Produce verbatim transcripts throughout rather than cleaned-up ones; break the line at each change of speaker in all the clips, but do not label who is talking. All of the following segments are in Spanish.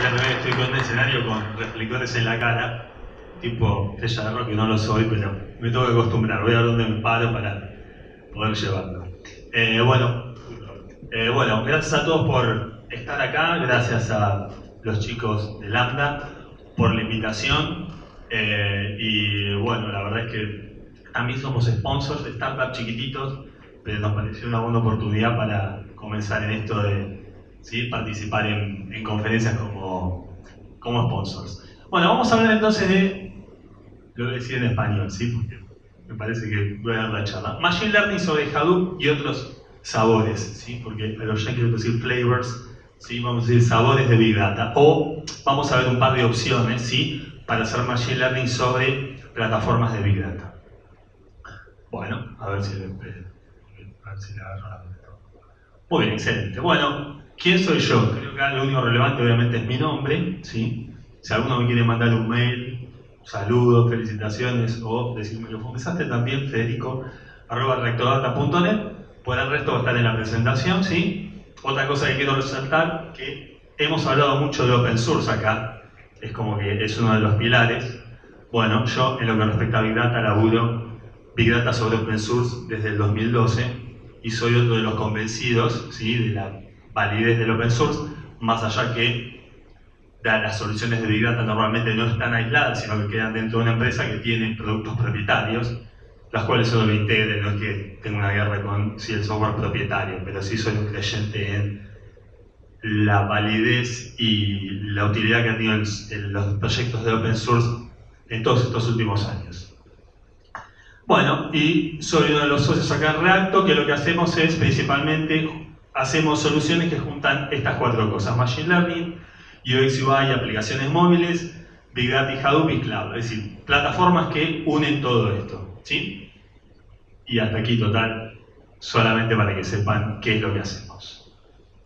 la primera vez que estoy con un escenario con reflectores en la cara, tipo Estrella de Rock, que no lo soy, pero me tengo que acostumbrar. Voy a ver dónde me paro para poder llevarlo. Eh, bueno, eh, bueno, gracias a todos por estar acá, gracias a los chicos de Lambda por la invitación. Eh, y bueno, la verdad es que también somos sponsors de startups chiquititos, pero nos pareció una buena oportunidad para comenzar en esto de ¿sí? participar en, en conferencias como, como sponsors. Bueno, vamos a hablar entonces de, lo voy a decir en español, ¿sí? Porque me parece que voy a dar la charla. Machine Learning sobre Hadoop y otros sabores, ¿sí? Porque pero ya quiero decir flavors, ¿sí? Vamos a decir sabores de Big Data. O vamos a ver un par de opciones, ¿sí? Para hacer Machine Learning sobre plataformas de Big Data. Bueno, a ver si le, a ver si le agarro la mano. Muy bien, excelente. Bueno, ¿quién soy yo? Creo que lo único relevante obviamente es mi nombre, ¿sí? Si alguno me quiere mandar un mail, saludos, felicitaciones o decirme lo comenzaste también, Federico, arroba reactordata punto net. Por el resto va a estar en la presentación, ¿sí? Otra cosa que quiero resaltar, que hemos hablado mucho de Open Source acá, es como que es uno de los pilares. Bueno, yo en lo que respecta a Big Data laburo Big Data sobre Open Source desde el dos mil doce y soy otro de los convencidos, ¿sí? De la validez del Open Source, más allá que las soluciones de Big Data normalmente no están aisladas, sino que quedan dentro de una empresa que tiene productos propietarios, las cuales solo lo integren. No es que tenga una guerra con si el software propietario, pero sí soy un creyente en la validez y la utilidad que han tenido en, en los proyectos de Open Source en todos estos últimos años. Bueno, y soy uno de los socios acá en Reacto, que lo que hacemos es principalmente hacemos soluciones que juntan estas cuatro cosas: Machine Learning, U X U I, aplicaciones móviles, Big Data y Hadoop y Cloud. Es decir, plataformas que unen todo esto, ¿sí? Y hasta aquí, total, solamente para que sepan qué es lo que hacemos.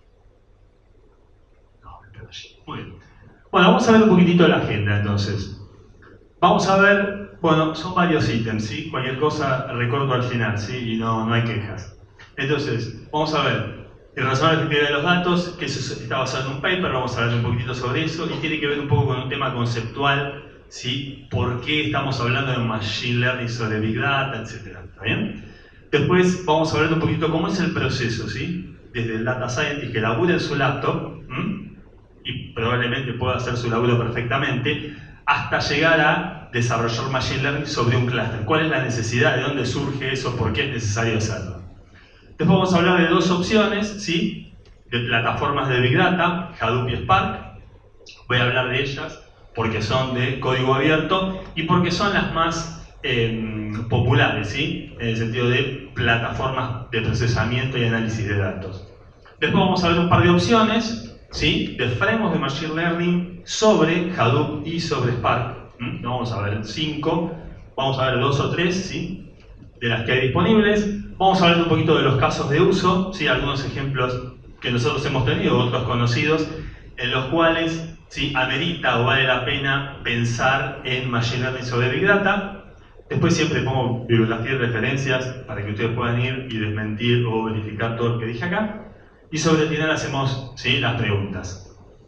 No, me quedo allí. Muy bien. Bueno, vamos a ver un poquitito de la agenda, entonces. Vamos a ver, bueno, son varios ítems, ¿sí? Cualquier cosa recorto al final, ¿sí? Y no, no hay quejas. Entonces, vamos a ver el razonamiento efectivo de los datos, que eso está basado en un paper, vamos a ver un poquitito sobre eso, y tiene que ver un poco con un tema conceptual, ¿sí? ¿Por qué estamos hablando de Machine Learning sobre Big Data, etcétera? ¿Está bien? Después vamos a ver un poquito cómo es el proceso, ¿sí? Desde el Data Scientist que labura en su laptop, ¿m? y probablemente pueda hacer su laburo perfectamente, hasta llegar a desarrollar Machine Learning sobre un clúster. ¿Cuál es la necesidad? ¿De dónde surge eso? ¿Por qué es necesario hacerlo? Después vamos a hablar de dos opciones, ¿sí? De plataformas de Big Data, Hadoop y Spark. Voy a hablar de ellas porque son de código abierto y porque son las más eh, populares, ¿sí? En el sentido de plataformas de procesamiento y análisis de datos. Después vamos a ver un par de opciones, ¿sí? De frameworks de Machine Learning sobre Hadoop y sobre Spark. ¿Mm? No vamos a ver cinco, vamos a ver dos o tres, ¿sí? De las que hay disponibles. Vamos a hablar un poquito de los casos de uso, ¿sí? Algunos ejemplos que nosotros hemos tenido, otros conocidos, en los cuales ¿sí? amerita o vale la pena pensar en Machine Learning sobre Big Data. Después siempre pongo bibliografía y referencias para que ustedes puedan ir y desmentir o verificar todo lo que dije acá. Y sobre el final hacemos ¿sí? las preguntas.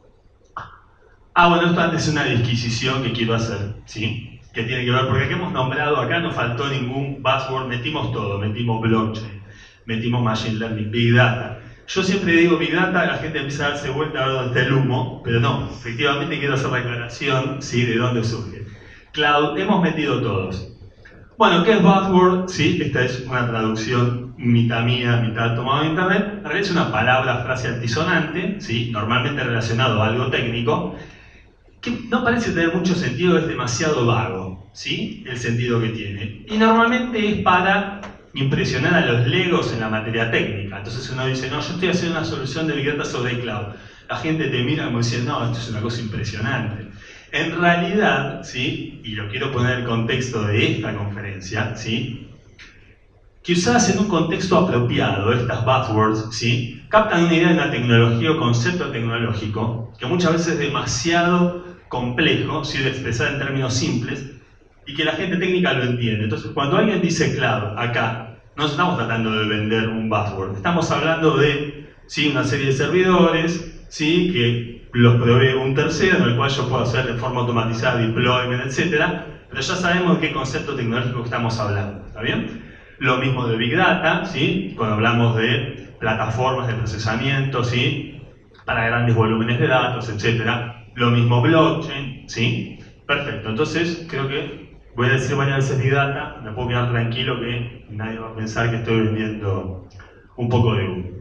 Ah, bueno, esto antes es una disquisición que quiero hacer, ¿sí? Que tiene que ver, porque aquí hemos nombrado, acá no faltó ningún buzzword, metimos todo, metimos blockchain, metimos Machine Learning, Big Data. Yo siempre digo Big Data, la gente empieza a darse vuelta a ver dónde está el humo, pero no, efectivamente quiero hacer la aclaración, ¿sí? De dónde surge. Cloud, hemos metido todos. Bueno, ¿qué es buzzword? Sí, esta es una traducción mitad mía, mitad tomada de internet. En realidad es una palabra, frase altisonante, ¿sí? Normalmente relacionado a algo técnico, que no parece tener mucho sentido, es demasiado vago, ¿sí? El sentido que tiene. Y normalmente es para impresionar a los legos en la materia técnica. Entonces uno dice, no, yo estoy haciendo una solución de Big Data sobre cloud. La gente te mira como diciendo, no, esto es una cosa impresionante. En realidad, ¿sí? Y lo quiero poner en el contexto de esta conferencia, ¿sí? Que usadas en un contexto apropiado, estas buzzwords, ¿sí? Captan una idea de una tecnología o concepto tecnológico que muchas veces es demasiado complejo, ¿sí? De expresar en términos simples, y que la gente técnica lo entiende. Entonces, cuando alguien dice cloud acá, no estamos tratando de vender un buzzword, estamos hablando de ¿sí? una serie de servidores, ¿sí? Que los provee un tercero, en el cual yo puedo hacer de forma automatizada deployment, etcétera. Pero ya sabemos de qué concepto tecnológico estamos hablando, ¿está bien? Lo mismo de Big Data, ¿sí? Cuando hablamos de plataformas de procesamiento, ¿sí? Para grandes volúmenes de datos, etcétera. Lo mismo blockchain, ¿sí? Perfecto, entonces creo que voy a decir varias veces Big Data, me puedo quedar tranquilo que nadie va a pensar que estoy vendiendo un poco de humo.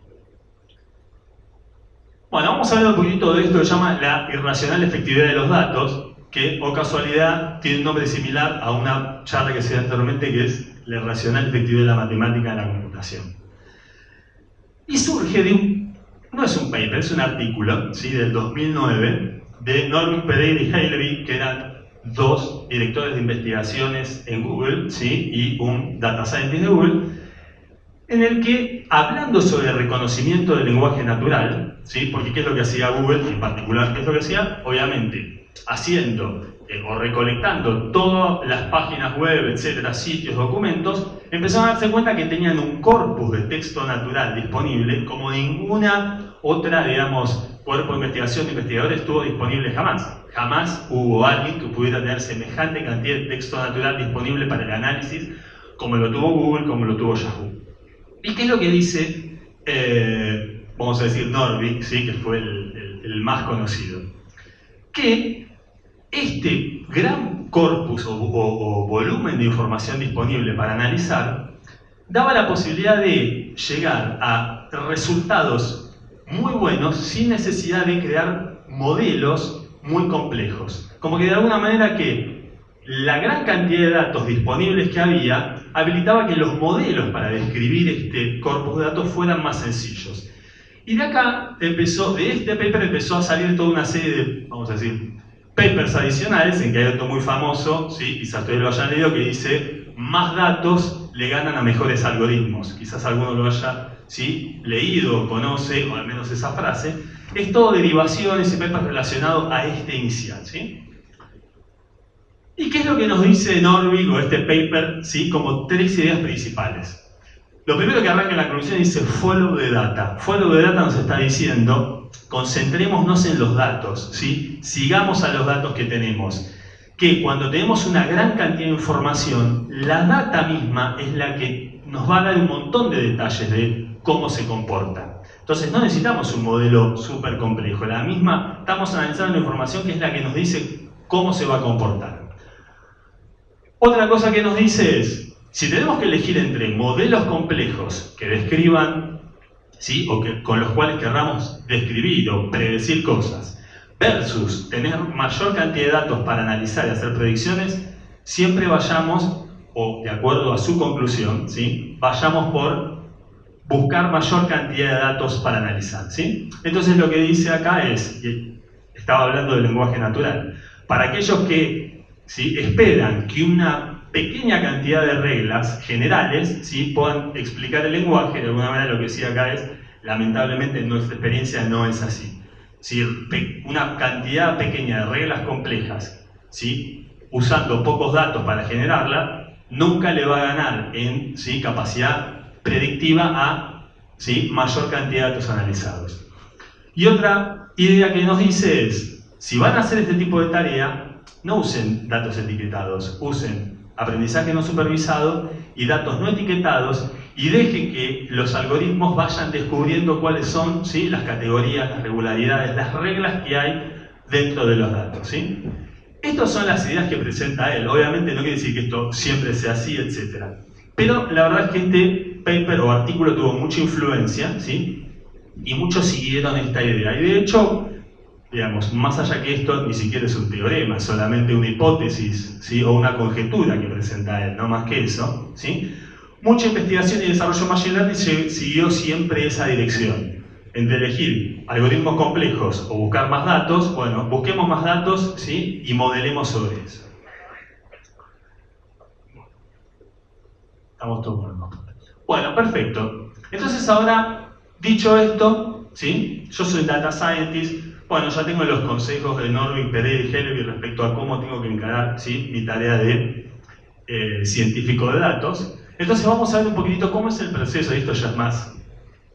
Bueno, vamos a hablar un poquito de esto que se llama la irracional efectividad de los datos, que, o casualidad, tiene un nombre similar a una charla que se dio anteriormente, que es la irracional efectividad de la matemática en la computación. Y surge de un, no es un paper, es un artículo, ¿sí? Del dos mil nueve, de Norvig Pereira y Halevi, que eran dos directores de investigaciones en Google, ¿sí? Y un data scientist de Google, en el que, hablando sobre el reconocimiento del lenguaje natural, ¿sí? Porque ¿qué es lo que hacía Google? En particular, ¿qué es lo que hacía? Obviamente, haciendo eh, o recolectando todas las páginas web, etcétera, sitios, documentos, empezaron a darse cuenta que tenían un corpus de texto natural disponible como ninguna otra, digamos, cuerpo de investigación de investigadores estuvo disponible jamás. Jamás hubo alguien que pudiera tener semejante cantidad de texto natural disponible para el análisis como lo tuvo Google, como lo tuvo Yahoo. ¿Y qué es lo que dice, eh, vamos a decir, Norvig, ¿sí? Que fue el, el, el más conocido? Que este gran corpus o, o, o volumen de información disponible para analizar daba la posibilidad de llegar a resultados muy buenos sin necesidad de crear modelos muy complejos. Como que de alguna manera que la gran cantidad de datos disponibles que había habilitaba que los modelos para describir este corpus de datos fueran más sencillos. Y de acá empezó, de este paper empezó a salir toda una serie de, vamos a decir, papers adicionales, en que hay otro muy famoso, ¿sí? Quizás ustedes lo hayan leído, que dice más datos le ganan a mejores algoritmos. Quizás alguno lo haya, ¿sí? leído, conoce, o al menos esa frase. Es todo derivaciones y papers relacionados a este inicial, ¿sí? ¿Y qué es lo que nos dice Norvig o este paper? ¿Sí? Como tres ideas principales. Lo primero que arranca en la conclusión dice follow the data. Follow the data nos está diciendo concentrémonos en los datos, ¿sí? Sigamos a los datos que tenemos. Que cuando tenemos una gran cantidad de información, la data misma es la que nos va a dar un montón de detalles de cómo se comporta. Entonces no necesitamos un modelo súper complejo. La misma, estamos analizando la información que es la que nos dice cómo se va a comportar. Otra cosa que nos dice es, si tenemos que elegir entre modelos complejos que describan, ¿sí? o que, con los cuales querramos describir o predecir cosas, versus tener mayor cantidad de datos para analizar y hacer predicciones, siempre vayamos, o de acuerdo a su conclusión, ¿sí? vayamos por buscar mayor cantidad de datos para analizar, ¿sí? Entonces lo que dice acá es, y estaba hablando del lenguaje natural, para aquellos que ¿sí? esperan que una pequeña cantidad de reglas generales ¿sí? puedan explicar el lenguaje, de alguna manera lo que decía acá es, lamentablemente en nuestra experiencia no es así. ¿Sí? Una cantidad pequeña de reglas complejas, ¿sí? usando pocos datos para generarla, nunca le va a ganar en ¿sí? capacidad predictiva a ¿sí? mayor cantidad de datos analizados. Y otra idea que nos dice es, si van a hacer este tipo de tarea, no usen datos etiquetados, usen aprendizaje no supervisado y datos no etiquetados y dejen que los algoritmos vayan descubriendo cuáles son ¿sí? las categorías, las regularidades, las reglas que hay dentro de los datos. ¿sí? Estas son las ideas que presenta él. Obviamente no quiere decir que esto siempre sea así, etcétera. Pero la verdad es que este paper o artículo tuvo mucha influencia, ¿sí? y muchos siguieron esta idea. Y de hecho, digamos, más allá que esto ni siquiera es un teorema, es solamente una hipótesis, ¿sí? o una conjetura que presenta él, no más que eso. ¿sí? Mucha investigación y desarrollo machine learning siguió siempre esa dirección. Entre elegir algoritmos complejos o buscar más datos, bueno, busquemos más datos ¿sí? y modelemos sobre eso. Estamos todos buenos. Bueno, perfecto. Entonces ahora, dicho esto, ¿sí? yo soy data scientist. Bueno, ya tengo los consejos de Norvig, Pereira y Halevi respecto a cómo tengo que encarar ¿sí? mi tarea de eh, científico de datos. Entonces vamos a ver un poquitito cómo es el proceso, y esto ya es más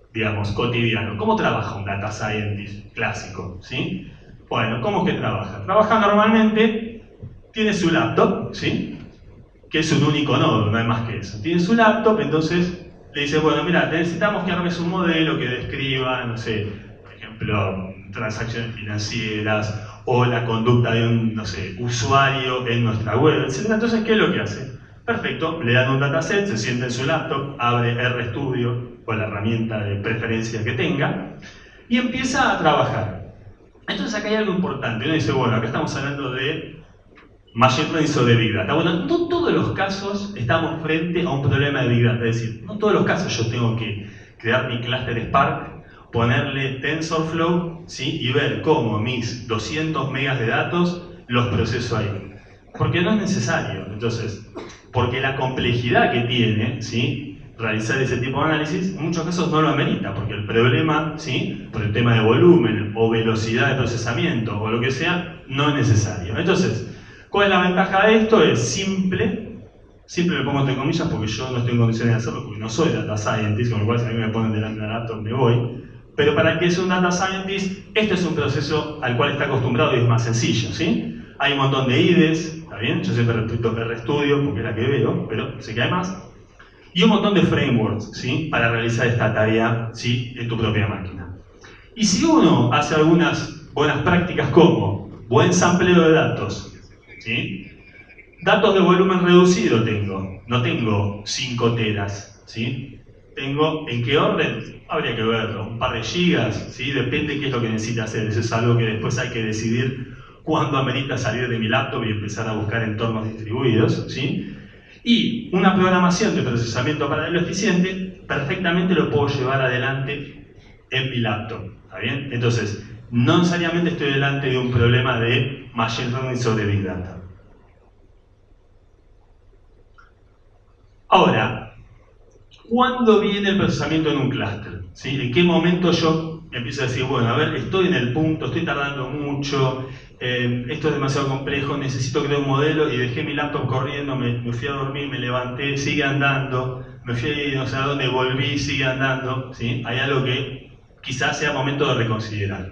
digamos, cotidiano. ¿Cómo trabaja un data scientist clásico? ¿Sí? Bueno, ¿cómo es que trabaja? Trabaja normalmente, tiene su laptop, ¿sí? Que es un único nodo, no hay más que eso. Tiene su laptop, entonces le dice, bueno, mira, necesitamos que armes un modelo que describa, no sé, por ejemplo, transacciones financieras o la conducta de un, no sé, usuario en nuestra web, etcétera. Entonces, ¿qué es lo que hace? Perfecto, le dan un dataset, se sienta en su laptop, abre RStudio o la herramienta de preferencia que tenga y empieza a trabajar. Entonces acá hay algo importante. Uno dice, bueno, acá estamos hablando de Machine Learning sobre Big Data. Bueno, no todos los casos estamos frente a un problema de Big Data. Es decir, no todos los casos yo tengo que crear mi clúster Spark, ponerle TensorFlow, ¿sí? Y ver cómo mis doscientos megas de datos los proceso ahí. Porque no es necesario. Entonces, porque la complejidad que tiene, ¿sí? Realizar ese tipo de análisis, en muchos casos no lo amerita, porque el problema, ¿sí? Por el tema de volumen o velocidad de procesamiento o lo que sea, no es necesario. Entonces, ¿cuál es la ventaja de esto? Es simple, simple me pongo entre comillas porque yo no estoy en condiciones de hacerlo porque no soy data scientist, con lo cual si a mí me ponen delante de la laptop me voy. Pero para el que es un data scientist, este es un proceso al cual está acostumbrado y es más sencillo, ¿sí? Hay un montón de I D Es, ¿está bien? Yo siempre repito RStudio porque es la que veo, pero sé que hay más. Y un montón de frameworks, ¿sí? Para realizar esta tarea, ¿sí? En tu propia máquina. Y si uno hace algunas buenas prácticas como buen sampleo de datos, ¿sí? Datos de volumen reducido tengo, no tengo cinco teras, ¿sí? Tengo, ¿en qué orden? Habría que verlo, un par de gigas, ¿sí? Depende qué es lo que necesita hacer, eso es algo que después hay que decidir cuándo amerita salir de mi laptop y empezar a buscar entornos distribuidos, ¿sí? Y una programación de procesamiento paralelo eficiente, perfectamente lo puedo llevar adelante en mi laptop, ¿está bien? Entonces, no necesariamente estoy delante de un problema de Machine Learning sobre Big Data. Ahora, ¿cuándo viene el procesamiento en un clúster? ¿Sí? ¿En qué momento yo empiezo a decir, bueno, a ver, estoy en el punto, estoy tardando mucho, eh, esto es demasiado complejo, necesito crear un modelo y dejé mi laptop corriendo, me, me fui a dormir, me levanté, sigue andando, me fui no sé a dónde, volví, sigue andando, ¿sí? Hay algo que quizás sea momento de reconsiderar.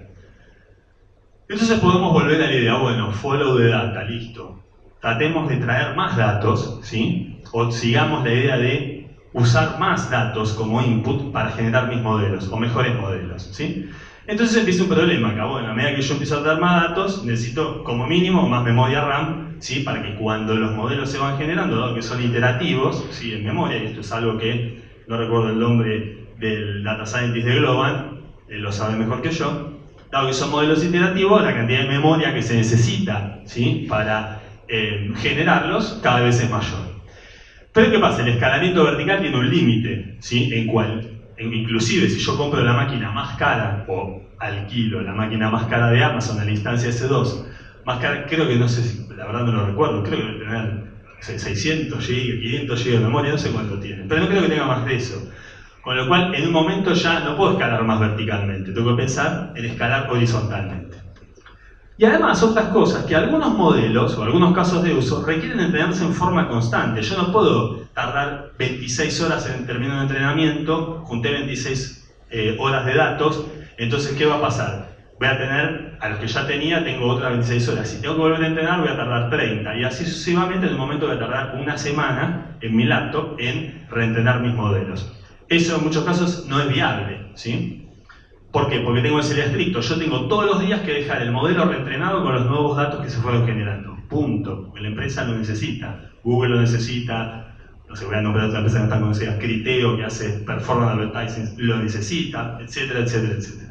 Entonces podemos volver a la idea, bueno, follow the data, listo. Tratemos de traer más datos, ¿sí? O sigamos la idea de usar más datos como input para generar mis modelos, o mejores modelos, ¿sí? Entonces empieza un problema acá, bueno, a medida que yo empiezo a traer más datos, necesito como mínimo más memoria RAM, ¿sí? Para que cuando los modelos se van generando, dado que son iterativos, ¿sí? En memoria, y esto es algo que no recuerdo el nombre del data scientist de Globant, él lo sabe mejor que yo. Dado que son modelos iterativos, la cantidad de memoria que se necesita, ¿sí? Para eh, generarlos cada vez es mayor. Pero ¿qué pasa? El escalamiento vertical tiene un límite, ¿sí? En cual, en, inclusive si yo compro la máquina más cara o alquilo la máquina más cara de Amazon en la instancia ese dos, más cara, creo que no sé si, la verdad no lo recuerdo, creo que debe tener seiscientos gigas, quinientos gigas de memoria, no sé cuánto tiene, pero no creo que tenga más de eso. Con lo cual, en un momento ya no puedo escalar más verticalmente, tengo que pensar en escalar horizontalmente. Y además, otras cosas, que algunos modelos o algunos casos de uso requieren entrenarse en forma constante. Yo no puedo tardar veintiséis horas en terminar un entrenamiento, junté veintiséis eh, horas de datos, entonces ¿qué va a pasar? Voy a tener, a los que ya tenía, tengo otras veintiséis horas. Si tengo que volver a entrenar, voy a tardar treinta. Y así sucesivamente, en un momento voy a tardar una semana en mi laptop en reentrenar mis modelos. Eso en muchos casos no es viable, ¿sí? ¿Por qué? Porque tengo ese día estricto. Yo tengo todos los días que dejar el modelo reentrenado con los nuevos datos que se fueron generando. Punto. La empresa lo necesita. Google lo necesita. No sé, voy a nombrar otra empresa que no está conocida. Criteo, que hace performance advertising, lo necesita, etcétera, etcétera, etcétera.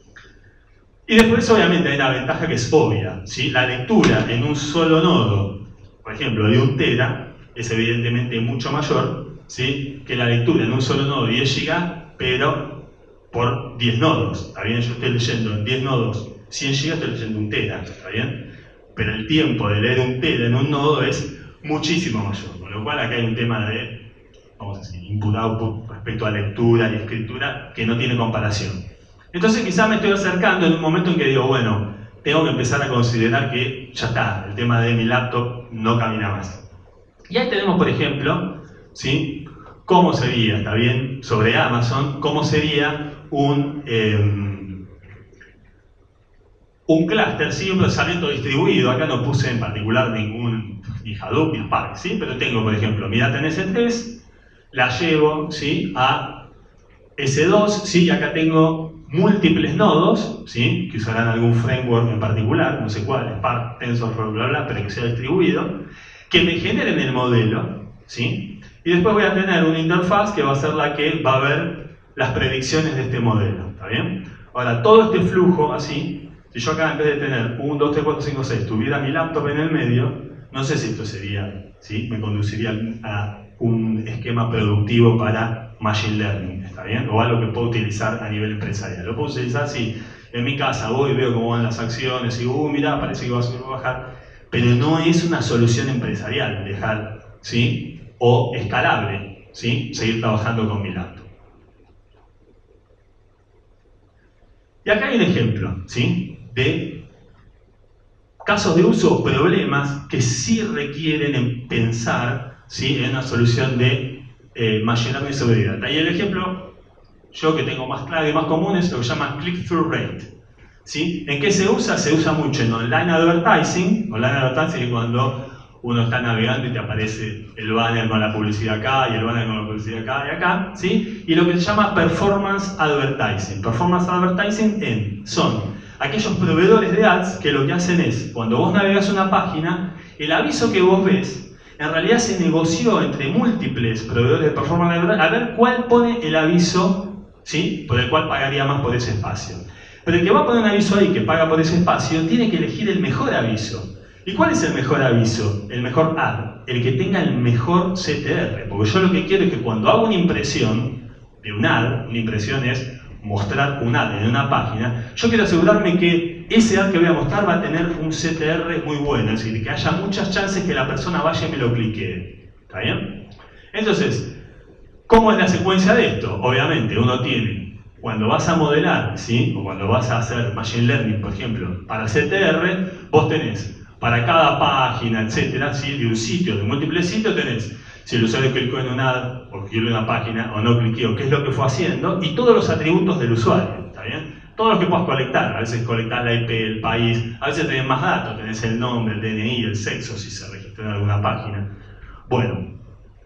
Y después, obviamente, hay una ventaja que es obvia, ¿sí? La lectura en un solo nodo, por ejemplo, de un tera, es evidentemente mucho mayor, ¿sí? Que la lectura en un solo nodo de diez gigas, pero por diez nodos, ¿está bien? Yo estoy leyendo en diez nodos cien gigas, estoy leyendo un tera, ¿está bien? Pero el tiempo de leer un tera en un nodo es muchísimo mayor, con lo cual acá hay un tema de, vamos a decir, input-output respecto a lectura y escritura que no tiene comparación. Entonces quizás me estoy acercando en un momento en que digo, bueno, tengo que empezar a considerar que ya está, el tema de mi laptop no camina más. Y ahí tenemos, por ejemplo, ¿sí? ¿Cómo sería, está bien, sobre Amazon, cómo sería un, eh, un clúster, ¿sí? Un procesamiento distribuido. Acá no puse en particular ningún ni Hadoop ni Spark, ¿sí? Pero tengo, por ejemplo, mi data en ese tres, la llevo, ¿sí? a ese dos, ¿sí? Y acá tengo múltiples nodos, ¿sí? Que usarán algún framework en particular, no sé cuál, Spark, TensorFlow, bla, bla, pero que sea distribuido, que me generen el modelo, ¿sí? Y después voy a tener una interfaz que va a ser la que va a ver las predicciones de este modelo, ¿está bien? Ahora, todo este flujo así, si yo acá en vez de tener uno, dos, tres, cuatro, cinco, seis, tuviera mi laptop en el medio, no sé si esto sería, ¿sí? Me conduciría a un esquema productivo para Machine Learning, ¿está bien? O algo que puedo utilizar a nivel empresarial. Lo puedo utilizar si en mi casa voy y veo cómo van las acciones y digo, uh, mira, parece que va a subir o bajar, pero no es una solución empresarial dejar, ¿sí? O escalable, ¿sí? Seguir trabajando con mi laptop. Y acá hay un ejemplo, ¿sí? De casos de uso o problemas que sí requieren pensar, ¿sí? En una solución de eh, Machine Learning sobre Big Data. Y el ejemplo, yo que tengo más claro y más común, es lo que se llama click-through rate, ¿sí? ¿En qué se usa? Se usa mucho en online advertising. Online advertising es cuando uno está navegando y te aparece el banner con la publicidad acá y el banner con la publicidad acá y acá, ¿sí? Y lo que se llama performance advertising. Performance advertising en, son aquellos proveedores de ads que lo que hacen es, cuando vos navegas una página, el aviso que vos ves, en realidad se negoció entre múltiples proveedores de performance advertising a ver cuál pone el aviso, ¿sí? Por el cual pagaría más por ese espacio. Pero el que va a poner un aviso ahí que paga por ese espacio tiene que elegir el mejor aviso. ¿Y cuál es el mejor aviso? El mejor ad, el que tenga el mejor C T R. Porque yo lo que quiero es que cuando hago una impresión de un ad, una impresión es mostrar un ad en una página, yo quiero asegurarme que ese ad que voy a mostrar va a tener un C T R muy bueno, es decir, que haya muchas chances que la persona vaya y me lo cliquee. ¿Está bien? Entonces, ¿cómo es la secuencia de esto? Obviamente, uno tiene, cuando vas a modelar, ¿sí? O cuando vas a hacer Machine Learning, por ejemplo, para C T R, vos tenés para cada página, etcétera, ¿sí? De un sitio, de múltiples sitios, tenés si el usuario clicó en un ad, o clicó en una página, o no cliqueó, qué es lo que fue haciendo, y todos los atributos del usuario, ¿está bien? Todos los que puedas colectar, a veces colectás la I P, el país, a veces tenés más datos, tenés el nombre, el D N I, el sexo, si se registró en alguna página. Bueno,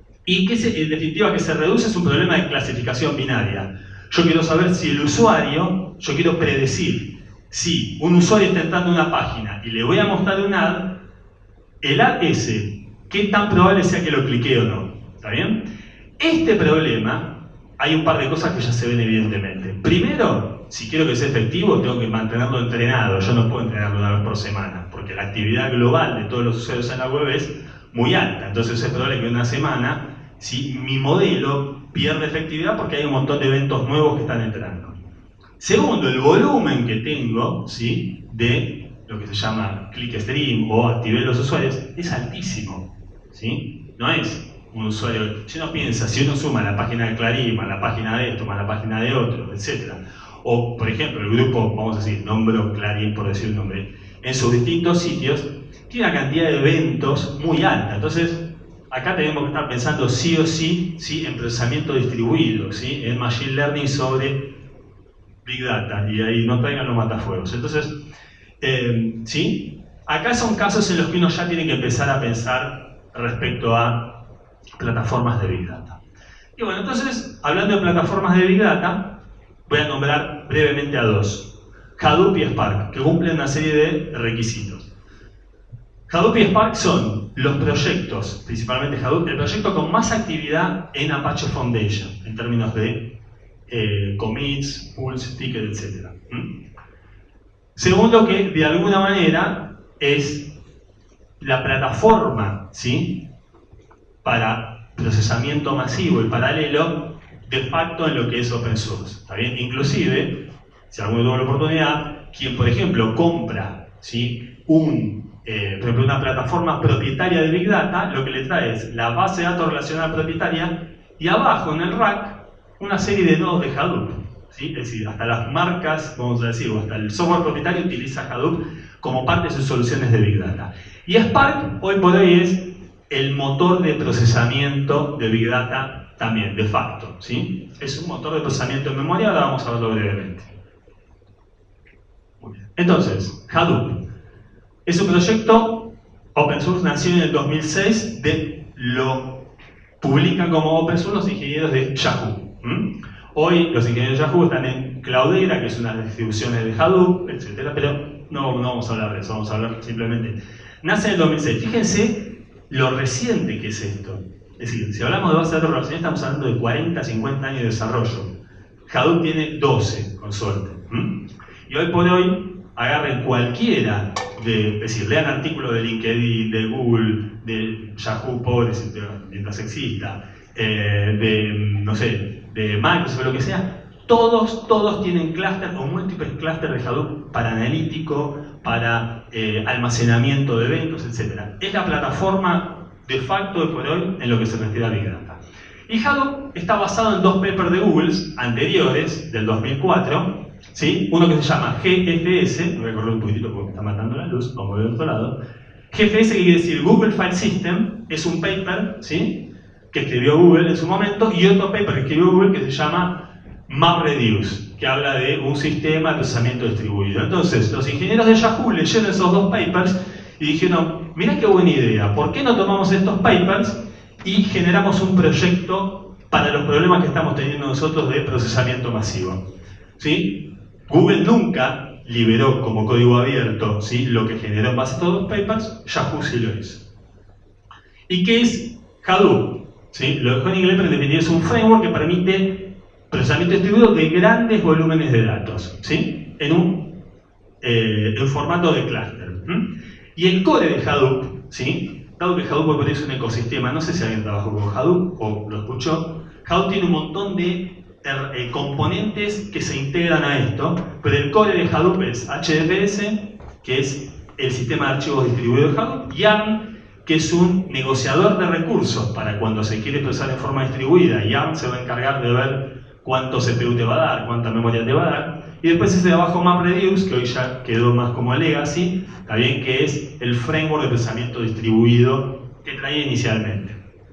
y que se, en definitiva que se reduce es un problema de clasificación binaria. Yo quiero saber si el usuario, yo quiero predecir, si un usuario está entrando a una página y le voy a mostrar un ad, el ad ese, ¿qué tan probable sea que lo clique o no? ¿Está bien? Este problema, hay un par de cosas que ya se ven evidentemente. Primero, si quiero que sea efectivo, tengo que mantenerlo entrenado. Yo no puedo entrenarlo una vez por semana, porque la actividad global de todos los usuarios en la web es muy alta. Entonces es probable que en una semana, si mi modelo pierde efectividad porque hay un montón de eventos nuevos que están entrando. Segundo, el volumen que tengo, ¿sí? De lo que se llama click stream o activé los usuarios es altísimo, ¿sí? No es un usuario, si uno piensa, si uno suma la página de Clarín, más la página de esto, más la página de otro, etcétera. O, por ejemplo, el grupo, vamos a decir, nombro Clarín por decir un nombre, en sus distintos sitios, tiene una cantidad de eventos muy alta. Entonces, acá tenemos que estar pensando sí o sí, ¿sí? En procesamiento distribuido, ¿sí? En Machine Learning sobre Big Data, y ahí no traigan los matafuegos. Entonces, eh, ¿sí? Acá son casos en los que uno ya tiene que empezar a pensar respecto a plataformas de Big Data. Y bueno, entonces, hablando de plataformas de Big Data, voy a nombrar brevemente a dos. Hadoop y Spark, que cumplen una serie de requisitos. Hadoop y Spark son los proyectos, principalmente Hadoop, el proyecto con más actividad en Apache Foundation, en términos de Eh, commits, pulls, tickets, etcétera. ¿Mm? Segundo, que de alguna manera es la plataforma, ¿sí? Para procesamiento masivo y paralelo de facto en lo que es open source. ¿Está bien? Inclusive, si alguno tuvo la oportunidad, quien por ejemplo compra, ¿sí? un, eh, por ejemplo, una plataforma propietaria de Big Data, lo que le trae es la base de datos relacional propietaria y abajo en el rack una serie de nodos de Hadoop, ¿sí? Es decir, hasta las marcas, vamos a decir, o hasta el software propietario utiliza Hadoop como parte de sus soluciones de Big Data. Y Spark, hoy por hoy, es el motor de procesamiento de Big Data también, de facto, ¿sí? Es un motor de procesamiento de memoria, ahora vamos a verlo brevemente. Muy bien. Entonces, Hadoop es un proyecto open source, nació en el dos mil seis, de, lo publican como open source los ingenieros de Yahoo. ¿Mm? Hoy los ingenieros de Yahoo están en Cloudera, que es una de las distribuciones de Hadoop, etcétera, pero no, no vamos a hablar de eso, vamos a hablar simplemente. Nace en el dos mil seis. Fíjense lo reciente que es esto. Es decir, si hablamos de base de datos relacional, estamos hablando de cuarenta, cincuenta años de desarrollo. Hadoop tiene doce, con suerte. ¿Mm? Y hoy por hoy, agarren cualquiera, de, es decir, lean artículos de LinkedIn, de Google, de Yahoo, pobres, mientras exista, eh, de, no sé, de Microsoft, lo que sea, todos, todos tienen clúster o múltiples clústeres de Hadoop para analítico, para eh, almacenamiento de eventos, etcétera. Es la plataforma de facto de por hoy en lo que se refiere a Big Data. Y Hadoop está basado en dos papers de Google anteriores, del dos mil cuatro, ¿sí? Uno que se llama G F S, voy a correr un poquitito porque me está matando la luz, vamos a ver del otro lado. G F S, que quiere decir Google File System, es un paper, ¿sí?, que escribió Google en su momento, y otro paper que escribió Google que se llama MapReduce, que habla de un sistema de procesamiento distribuido. Entonces, los ingenieros de Yahoo leyeron esos dos papers y dijeron, mirá qué buena idea, ¿por qué no tomamos estos papers y generamos un proyecto para los problemas que estamos teniendo nosotros de procesamiento masivo? ¿Sí? Google nunca liberó como código abierto, ¿sí?, lo que generó en base a estos dos papers. Yahoo sí lo hizo. ¿Y qué es Hadoop? ¿Sí? Lo dejó en inglés, pero en definitiva es un framework que permite procesamiento distribuido de grandes volúmenes de datos, ¿sí?, en un eh, en formato de clúster. ¿Mm? Y el core de Hadoop, ¿sí?, dado que Hadoop es un ecosistema, no sé si alguien trabajó con Hadoop o lo escuchó, Hadoop tiene un montón de eh, componentes que se integran a esto, pero el core de Hadoop es H D F S, que es el sistema de archivos distribuido de Hadoop, YARN, que es un negociador de recursos para cuando se quiere procesar en forma distribuida. YARN se va a encargar de ver cuánto C P U te va a dar, cuánta memoria te va a dar. Y después ese de abajo, MapReduce, que hoy ya quedó más como legacy, también, que es el framework de procesamiento distribuido que traía inicialmente.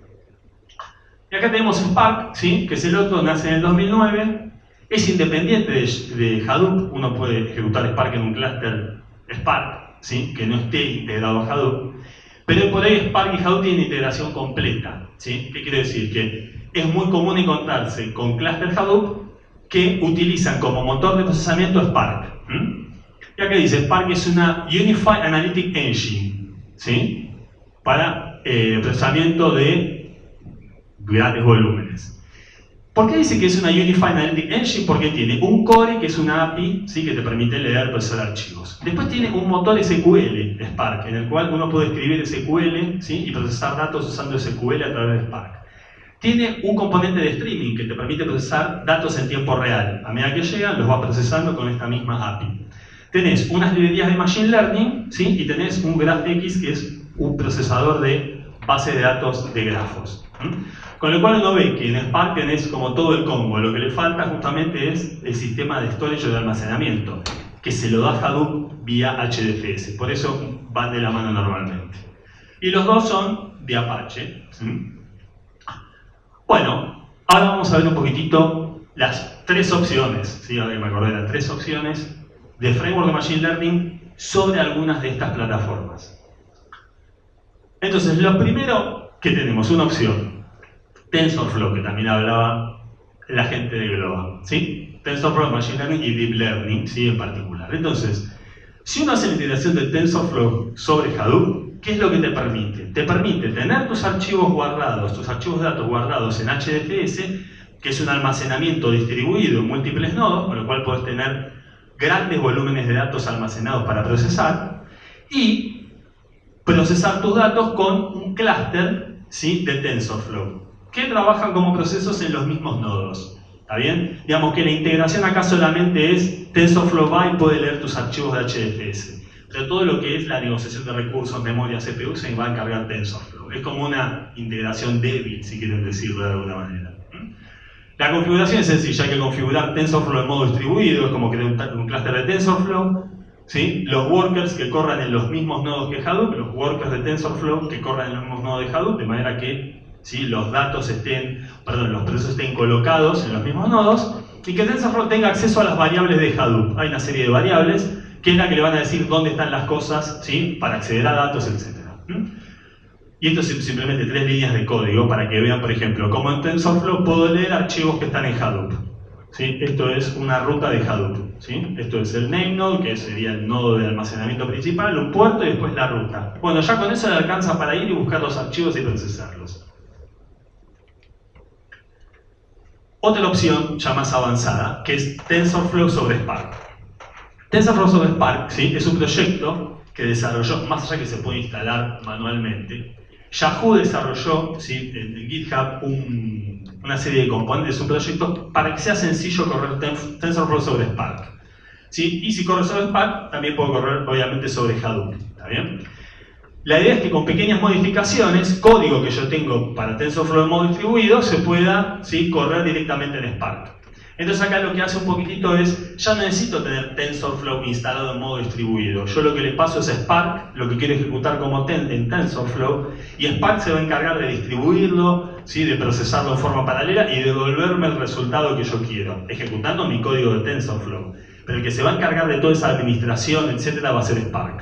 Y acá tenemos Spark, ¿sí?, que es el otro, nace en el dos mil nueve, es independiente de, de Hadoop, uno puede ejecutar Spark en un clúster Spark, ¿sí?, que no esté integrado a Hadoop. Pero por ahí Spark y Hadoop tienen integración completa, ¿sí? ¿Qué quiere decir? Que es muy común encontrarse con clúster Hadoop que utilizan como motor de procesamiento Spark. ¿Mm? Y acá dice, Spark es una Unified Analytic Engine, ¿sí?, para eh, procesamiento de grandes volúmenes. ¿Por qué dice que es una Unified Analytic Engine? Porque tiene un core, que es una A P I, ¿sí?, que te permite leer, procesar archivos. Después tiene un motor S Q L, Spark, en el cual uno puede escribir S Q L, ¿sí?, y procesar datos usando S Q L a través de Spark. Tiene un componente de streaming que te permite procesar datos en tiempo real. A medida que llegan, los vas procesando con esta misma A P I. Tenés unas librerías de Machine Learning, ¿sí?, y tenés un GraphX, que es un procesador de base de datos de grafos. ¿Mm? Con lo cual uno ve que en Spark tenés como todo el combo. Lo que le falta justamente es el sistema de storage o de almacenamiento, que se lo da Hadoop vía H D F S. Por eso van de la mano normalmente. Y los dos son de Apache. ¿Sí? Bueno, ahora vamos a ver un poquitito las tres opciones, ¿sí? Ahora que me acordé de las tres opciones de framework de Machine Learning sobre algunas de estas plataformas. Entonces, lo primero que tenemos, una opción, TensorFlow, que también hablaba la gente de Global, ¿sí? TensorFlow, Machine Learning y Deep Learning, ¿sí?, en particular. Entonces, si uno hace la integración de TensorFlow sobre Hadoop, ¿qué es lo que te permite? Te permite tener tus archivos guardados, tus archivos de datos guardados en H D F S, que es un almacenamiento distribuido en múltiples nodos, con lo cual puedes tener grandes volúmenes de datos almacenados para procesar, y procesar tus datos con un clúster, ¿sí?, de TensorFlow, que trabajan como procesos en los mismos nodos. ¿Está bien? Digamos que la integración acá solamente es TensorFlow va y puede leer tus archivos de H D F S. Pero todo lo que es la negociación de recursos, memoria, C P U, se va a encargar TensorFlow. Es como una integración débil, si quieren decirlo de alguna manera. La configuración es sencilla, hay que configurar TensorFlow en modo distribuido, es como crear un, un clúster de TensorFlow. ¿Sí? Los workers que corran en los mismos nodos que Hadoop, los workers de TensorFlow que corran en los mismos nodos de Hadoop, de manera que ¿sí? los datos estén, perdón, los procesos estén colocados en los mismos nodos y que TensorFlow tenga acceso a las variables de Hadoop. Hay una serie de variables que es la que le van a decir dónde están las cosas, ¿sí? para acceder a datos, etcétera. ¿Mm? Y esto es simplemente tres líneas de código para que vean, por ejemplo, cómo en TensorFlow puedo leer archivos que están en Hadoop. ¿Sí? Esto es una ruta de Hadoop. ¿Sí? Esto es el name node, que sería el nodo de almacenamiento principal, un puerto y después la ruta. Bueno, ya con eso le alcanza para ir y buscar los archivos y procesarlos. Otra opción ya más avanzada, que es TensorFlow sobre Spark. TensorFlow sobre Spark, ¿sí? es un proyecto que desarrolló, más allá que se puede instalar manualmente, Yahoo desarrolló, ¿sí? en, en GitHub un, una serie de componentes, un proyecto para que sea sencillo correr ten, TensorFlow sobre Spark. ¿Sí? Y si corre sobre Spark, también puedo correr obviamente sobre Hadoop. ¿Está bien? La idea es que con pequeñas modificaciones, código que yo tengo para TensorFlow en modo distribuido, se pueda, ¿sí? correr directamente en Spark. Entonces acá lo que hace un poquitito es, ya no necesito tener TensorFlow instalado en modo distribuido. Yo lo que le paso es a Spark, lo que quiero ejecutar como ten en TensorFlow, y Spark se va a encargar de distribuirlo, ¿sí? de procesarlo en forma paralela y devolverme el resultado que yo quiero, ejecutando mi código de TensorFlow. Pero el que se va a encargar de toda esa administración, etcétera, va a ser Spark.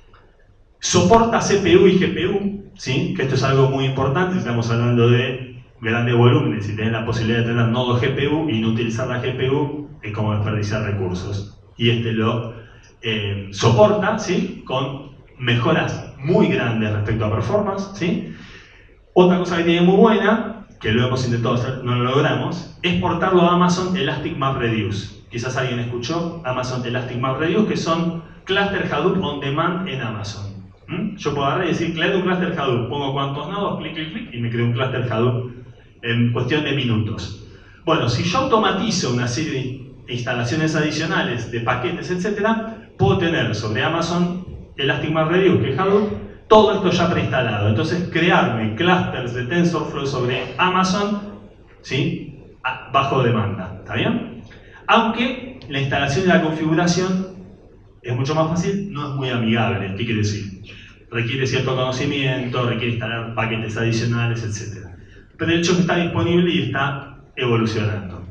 Soporta C P U y G P U, ¿sí? que esto es algo muy importante, estamos hablando de grandes volúmenes. Si tienen la posibilidad de tener nodos G P U y no utilizar la G P U, es como desperdiciar recursos. Y este lo eh, soporta, ¿sí? con mejoras muy grandes respecto a performance. ¿sí? Otra cosa que tiene muy buena, que lo hemos intentado hacer, no lo logramos, es portarlo a Amazon Elastic MapReduce. Quizás alguien escuchó Amazon Elastic MapReduce, que son cluster Hadoop on demand en Amazon. ¿Mm? Yo puedo agarrar y decir, creo un cluster Hadoop, pongo cuántos nodos, clic, clic, clic, y me creo un cluster Hadoop en cuestión de minutos. Bueno, si yo automatizo una serie de instalaciones adicionales de paquetes, etcétera, puedo tener sobre Amazon Elastic MapReduce, que es Hadoop, todo esto ya preinstalado. Entonces, crearme clusters de TensorFlow sobre Amazon, ¿sí? bajo demanda. ¿Está bien? Aunque la instalación y la configuración es mucho más fácil, no es muy amigable. ¿Qué quiere decir? Requiere cierto conocimiento, requiere instalar paquetes adicionales, etcétera. Pero el hecho que está disponible y está evolucionando.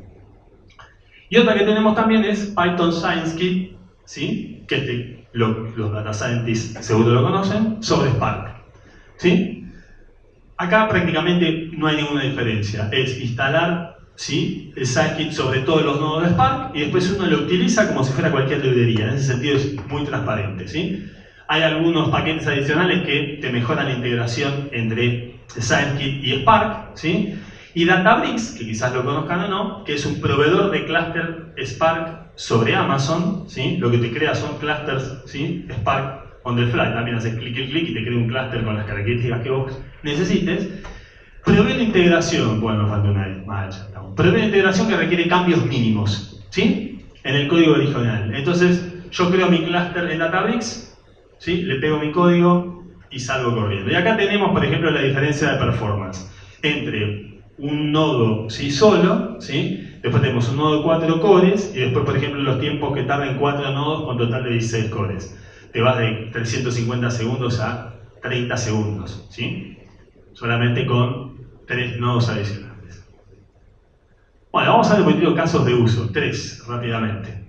Y otra que tenemos también es Python ScienceKit, ¿sí? que este, lo, los data scientists seguro lo conocen, sobre Spark. ¿sí? Acá prácticamente no hay ninguna diferencia. Es instalar, ¿sí? el ScienceKit sobre todos los nodos de Spark y después uno lo utiliza como si fuera cualquier librería. En ese sentido es muy transparente. ¿sí? Hay algunos paquetes adicionales que te mejoran la integración entre ScienceKit y Spark, ¿sí? Y Databricks, que quizás lo conozcan o no, que es un proveedor de clúster Spark sobre Amazon, ¿sí? Lo que te crea son clusters, ¿sí? Spark on the fly, también haces clic, clic, clic y te crea un clúster con las características que vos necesites. Provee una integración, bueno, me falta una vez, más ya estamos. Provee una integración que requiere cambios mínimos, ¿sí? En el código original. Entonces, yo creo mi clúster en Databricks, ¿sí? le pego mi código y salgo corriendo. Y acá tenemos, por ejemplo, la diferencia de performance entre un nodo ¿sí? solo, ¿sí? después tenemos un nodo de cuatro cores y después, por ejemplo, los tiempos que tardan cuatro nodos con total de dieciséis cores. Te vas de trescientos cincuenta segundos a treinta segundos, ¿sí? solamente con tres nodos adicionales. Bueno, vamos a ver un poquito casos de uso, tres rápidamente.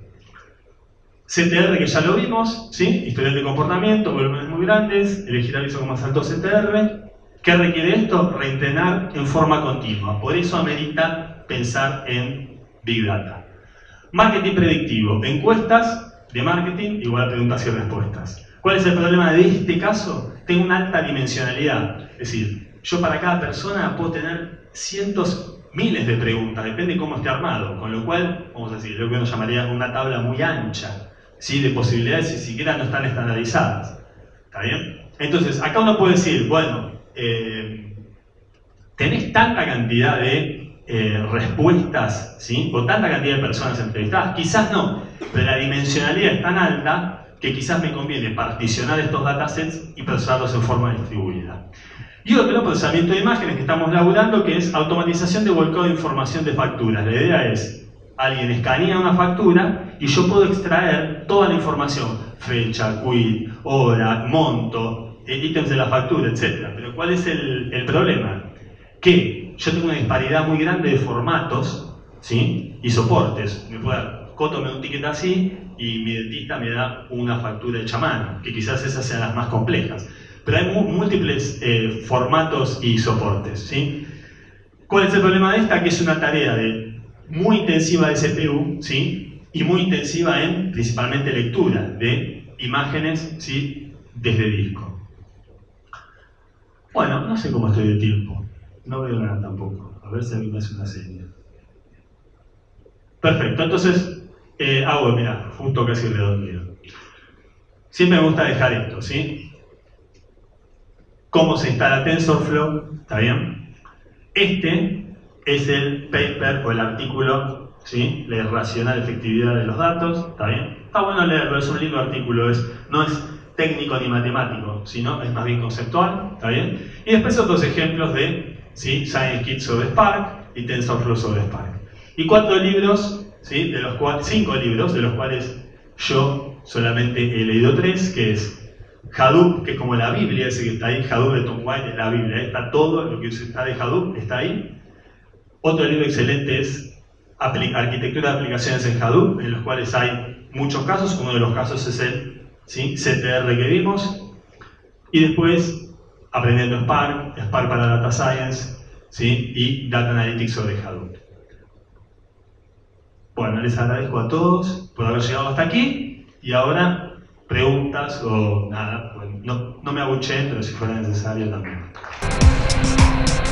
C T R, que ya lo vimos, ¿sí? historial de comportamiento, volúmenes muy grandes, elegir aviso con más alto C T R. ¿Qué requiere esto? Reentrenar en forma continua. Por eso amerita pensar en Big Data. Marketing predictivo. Encuestas de marketing igual a preguntas y respuestas. ¿Cuál es el problema de este caso? Tengo una alta dimensionalidad. Es decir, yo para cada persona puedo tener cientos, miles de preguntas, depende de cómo esté armado. Con lo cual, vamos a decir, lo que uno llamaría una tabla muy ancha. ¿Sí? de posibilidades y siquiera no están estandarizadas. ¿Está bien? Entonces, acá uno puede decir, bueno, eh, tenés tanta cantidad de eh, respuestas, ¿sí? o tanta cantidad de personas entrevistadas, quizás no, pero la dimensionalidad es tan alta que quizás me conviene particionar estos datasets y procesarlos en forma distribuida. Y otro, procesamiento de imágenes que estamos laburando, que es automatización de volcado de información de facturas. La idea es, alguien escanea una factura y yo puedo extraer toda la información, fecha, quit, hora, monto, ítems de la factura, etcétera. Pero ¿cuál es el, el problema? que yo tengo una disparidad muy grande de formatos, ¿sí? Y soportes. Me puede dar, Coto me da un ticket así y mi dentista me da una factura hecha a mano, que quizás esas sean las más complejas. Pero hay múltiples eh, formatos y soportes, ¿sí? ¿Cuál es el problema de esta? Que es una tarea de, muy intensiva de C P U, ¿sí? Y muy intensiva en, principalmente, lectura de imágenes, ¿sí? Desde disco. Bueno, no sé cómo estoy de tiempo. No veo nada tampoco. A ver si alguien me hace una señal. Perfecto, entonces eh, hago, mira, justo casi redondeo. Siempre me gusta dejar esto, ¿sí? ¿Cómo se instala TensorFlow? ¿Está bien? Este es el paper o el artículo, ¿sí? La irracional efectividad de los datos, ¿está bien? Está bueno leerlo, es un lindo artículo, es, no es técnico ni matemático, sino es más bien conceptual, ¿está bien? Y después otros ejemplos de, ¿sí? Scikit sobre Spark y TensorFlow sobre Spark. Y cuatro libros, ¿sí? De los cuales, cinco libros, de los cuales yo solamente he leído tres, que es Hadoop, que es como la Biblia, ese que está ahí, Hadoop de Tom White, es la Biblia, ahí está todo lo que está de Hadoop, está ahí. Otro libro excelente es Arquitectura de aplicaciones en Hadoop, en los cuales hay muchos casos, uno de los casos es el, ¿sí? C T R que vimos, y después Aprendiendo Spark, Spark para Data Science, ¿sí? Y Data Analytics sobre Hadoop. Bueno, les agradezco a todos por haber llegado hasta aquí, y ahora preguntas o nada, bueno, no, no me abucheen, pero si fuera necesario también.